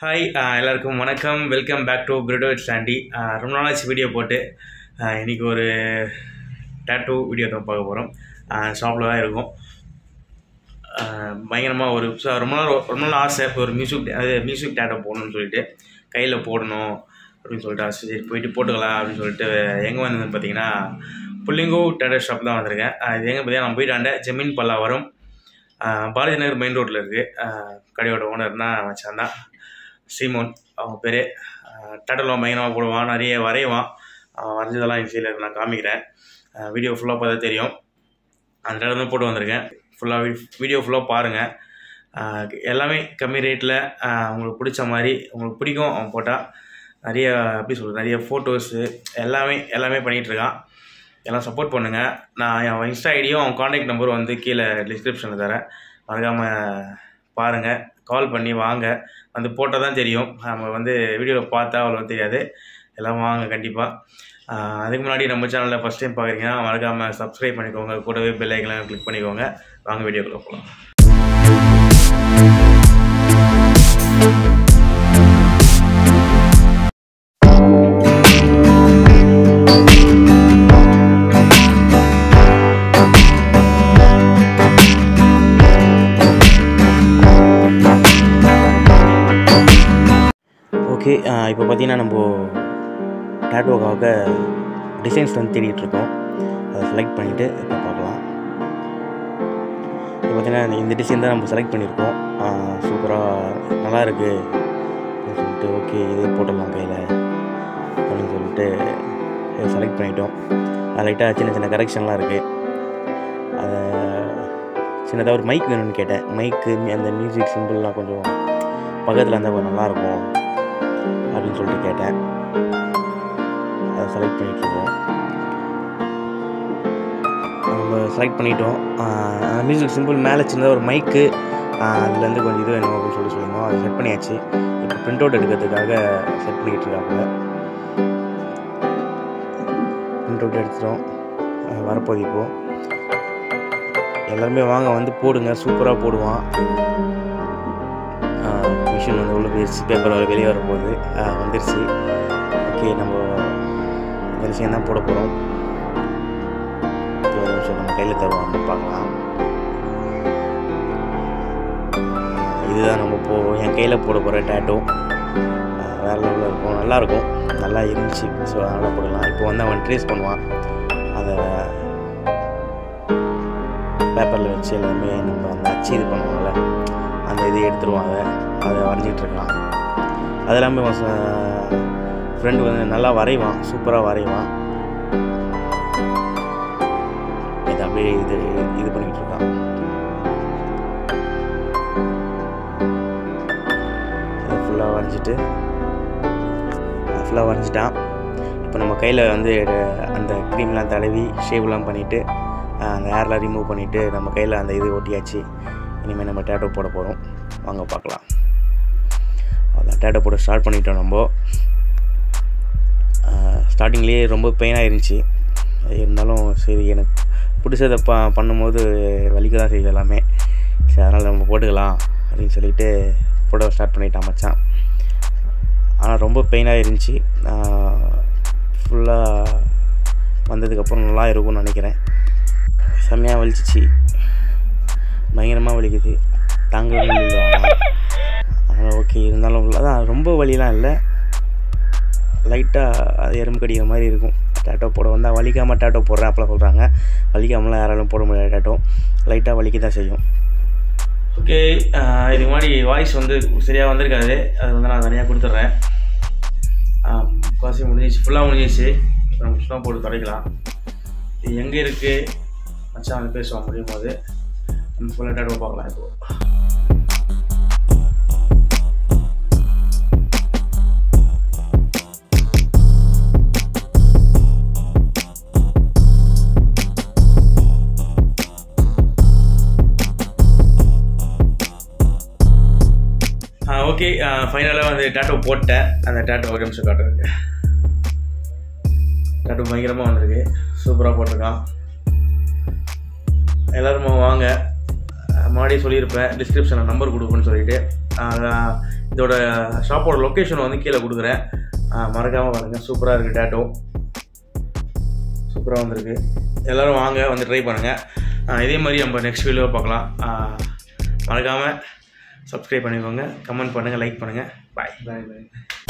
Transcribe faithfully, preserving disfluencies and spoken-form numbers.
Hi எல்லாருக்கும் வணக்கம். Welcome back to Britto ஸ்டாண்டி. ரொம்ப நாளாச்சு வீடியோ போட்டு. இன்றைக்கி ஒரு டேட்டூ வீடியோ தான் பார்க்க போகிறோம். ஷாப்பில் தான் இருக்கும். பயங்கரமாக ஒரு ரொம்ப நாள் ரொம்ப நாள் ஆசை ஒரு மியூசிக் அது மியூசிக் டேட்டோ போடணும்னு சொல்லிட்டு கையில் போடணும் அப்படின்னு சொல்லிட்டு ஆசை. சரி போயிட்டு போட்டுக்கலாம் அப்படின்னு சொல்லிட்டு எங்கே வந்ததுன்னு பார்த்தீங்கன்னா புள்ளிங்கோ டேட்டோ ஷாப் தான் வந்திருக்கேன். இது எங்கே பார்த்தீங்கன்னா நம்ம போயிட்டாண்ட ஜெமீன் பல்லாவரம் பாரதி நகர் மெயின் ரோட்டில் இருக்குது. கடையோட ஓனர்னா வச்சான் தான் சீமோன் அவங்க பேர். டேட்டோலாம் பயங்கரமாக போடுவான், நிறைய வரைவான். வரைஞ்சதெல்லாம் ஈஸியில் இருக்கு, நான் காமிக்கிறேன். வீடியோ ஃபுல்லாக பார்த்தா தெரியும். அந்த டேட்டோ தான் போட்டு வந்திருக்கேன். ஃபுல்லாக வீடியோ ஃபுல்லாக பாருங்கள். எல்லாமே கம்மி ரேட்டில் உங்களுக்கு பிடிச்ச மாதிரி உங்களுக்கு பிடிக்கும். அவன் போட்டால் நிறைய எப்படி சொல்கிறது நிறைய ஃபோட்டோஸு எல்லாமே எல்லாமே பண்ணிகிட்ருக்கான். எல்லாம் சப்போர்ட் பண்ணுங்கள். நான் அவன் இன்ஸ்டா ஐடியும் அவன் காண்டாக்ட் நம்பரும் வந்து கீழே டிஸ்கிரிப்ஷனில் தரேன். மறக்காமல் பாருங்கள், கால் பண்ணி வாங்க. வந்து போட்டால் தான் தெரியும், நம்ம வந்து வீடியோவில் பார்த்தா அவ்வளோ தெரியாது. எல்லாம் வாங்க கண்டிப்பாக. அதுக்கு முன்னாடி நம்ம சேனலில் ஃபஸ்ட் டைம் பார்க்குறீங்கன்னா மறக்காமல் சப்ஸ்கிரைப் பண்ணிக்கோங்க, கூடவே பெல் ஐக்கனை கிளிக் பண்ணிக்கோங்க. வாங்க வீடியோக்குள்ளே போகலாம். ஓகே, இப்போ பார்த்தீங்கன்னா நம்ம டேட்டோக்காக டிசைன்ஸ் வந்து தேடிட்டுருக்கோம். அதை செலக்ட் பண்ணிவிட்டு இப்போ பார்க்கலாம். இப்போ பார்த்தீங்கன்னா இந்த டிசைன் தான் நம்ம செலக்ட் பண்ணியிருக்கோம். சூப்பராக நல்லா இருக்குது அப்படின்னு சொல்லிட்டு ஓகே இதே போட்டுடலாம் கையில் அப்படின்னு சொல்லிட்டு செலக்ட் பண்ணிட்டோம். அது லைட்டாக சின்ன சின்ன கரெக்ஷன்லாம் இருக்குது. அதை சின்னதாக ஒரு மைக் வேணும்னு கேட்டேன். மைக்கு அந்த மியூசிக் சிம்பிள்லாம் கொஞ்சம் பக்கத்தில் இருந்தால் கொஞ்சம் நல்லாயிருக்கும் அப்படின்னு சொல்லிட்டு கேட்டேன். அதை செலக்ட் பண்ணிகிட்ருக்கோம். நம்ம செலக்ட் பண்ணிட்டோம். மியூசிக் சிம்பிள் மேலே சின்னதாக ஒரு மைக்கு அதுலேருந்து கொஞ்சம் இது வேணும் அப்படின்னு சொல்லி சொல்லியிருந்தோம். அதை செட் பண்ணியாச்சு. இப்போ ப்ரிண்ட் அவுட் எடுக்கிறதுக்காக செட் பண்ணிக்கிட்டு இருக்காப்புல. ப்ரிண்ட் அவுட் எடுத்துட்டோம். வரப்போகுது இப்போது. எல்லாருமே வாங்க வந்து போடுங்க, சூப்பராக போடுவான். மிஷின் வந்து உள்ள போயிடுச்சு, பேப்பர் வர வெளியே வரப்போகுது. வந்துடுச்சு. ஓகே, நம்ம இந்த விஷயம் தான் போட போகிறோம். ஒரு நிமிஷம் நம்ம கையில் தருவாங்க பார்க்கலாம். இதுதான் நம்ம போ என் கையில் போட போகிற டேட்டோ. வேறு லெவலில் இருக்கும், நல்லாயிருக்கும், நல்லா இருந்துச்சு. ஸோ அதனால் போடலாம். இப்போ வந்து அவன் ட்ரேஸ் பண்ணுவான். அதை பேப்பரில் வச்சு எல்லாமே நம்ம அந்த அச்சு இது பண்ணுவாங்கள்ல அந்த இது எடுத்துருவாங்க. அதை வரைஞ்சிட்ருக்கான். அது எல்லாமே ஃப்ரெண்டு வந்து நல்லா வரைவான், சூப்பராக வரைவான். இது அப்படியே இது இது பண்ணிகிட்ருக்கான். அதை ஃபுல்லாக வரைஞ்சிட்டு ஃபுல்லாக வரைஞ்சிட்டான். இப்போ நம்ம கையில் வந்து அந்த க்ரீம்லாம் தடவி ஷேவ்லாம் பண்ணிவிட்டு அந்த ஹேர்லாம் ரிமூவ் பண்ணிவிட்டு நம்ம கையில் அந்த இது ஒட்டியாச்சு. இனிமேல் நம்ம டேட்டோ போட போகிறோம். வாங்க பார்க்கலாம். அந்த டேட்டோ போட ஸ்டார்ட் பண்ணிட்டோம். நம்ம ஸ்டார்டிங்லேயே ரொம்ப பெயினாக இருந்துச்சு. இருந்தாலும் சரி எனக்கு பிடிச்சதை ப பண்ணும்போது வலிக்க தான் செய்யுது எல்லாமே. சரி அதனால் நம்ம போட்டுக்கலாம் அப்படின்னு சொல்லிட்டு போட ஸ்டார்ட் பண்ணிட்டான் மச்சான். ஆனால் ரொம்ப பெயினாக இருந்துச்சு. ஃபுல்லாக வந்ததுக்கப்புறம் நல்லா இருக்கும்னு நினைக்கிறேன். செம்மையாக வலிச்சிச்சு, பயங்கரமாக வலிக்குது, தாங்க முடியல. அதனால் ஓகே, இருந்தாலும் அதான் ரொம்ப வலிலாம் இல்லை, லைட்டாக அது எறும்பு கடிக்கிற மாதிரி இருக்கும். டேட்டோ போட வந்தால் வலிக்காமல் டேட்டோ போடுறேன் அப்போலாம் சொல்கிறாங்க. வலிக்காமலாம் யாராலும் போட முடியாது. டேட்டோ லைட்டாக வலிக்க தான் செய்யும். ஓகே, இதுக்கு முன்னாடி வாய்ஸ் வந்து சரியாக வந்திருக்காது. அது வந்து நான் தனியாக கொடுத்துட்றேன். காசி முடிஞ்சிச்சு, ஃபுல்லாக முடிஞ்சிச்சு. இப்போ நம்ம சுத்தமாக போட்டு துடைக்கலாம். இது எங்கே இருக்குது மச்சான் வந்து பேசுவான் முடியும் போது நம்ம ஃபுல்லாக டேட்டோ பார்க்கலாம். இப்போ ஓகே, ஃபைனலாக வந்து டேட்டோ போட்டேன். அந்த டேட்டோ ஒரு நிமிஷம் காட்டுறதுக்கு டேட்டோ பயங்கரமாக வந்திருக்கு, சூப்பராக போட்டிருக்கான். எல்லோரும் வாங்க. முன்னாடியே சொல்லியிருப்பேன் டிஸ்கிரிப்ஷனில் நம்பர் கொடுப்பேன்னு சொல்லிவிட்டு இதோட ஷாப்போட லொக்கேஷன் வந்து கீழே கொடுக்குறேன், மறக்காமல் பாருங்கள். சூப்பராக இருக்குது டேட்டோ, சூப்பராக வந்திருக்கு. எல்லோரும் வாங்க வந்து ட்ரை பண்ணுங்கள். இதே மாதிரி நம்ம நெக்ஸ்ட் வீடியோ பார்க்கலாம். மறக்காமல் சப்ஸ்கிரைப் பண்ணிக்கோங்க, கமெண்ட் பண்ணுங்கள், லைக் பண்ணுங்கள். பாய் பாய் பாய்.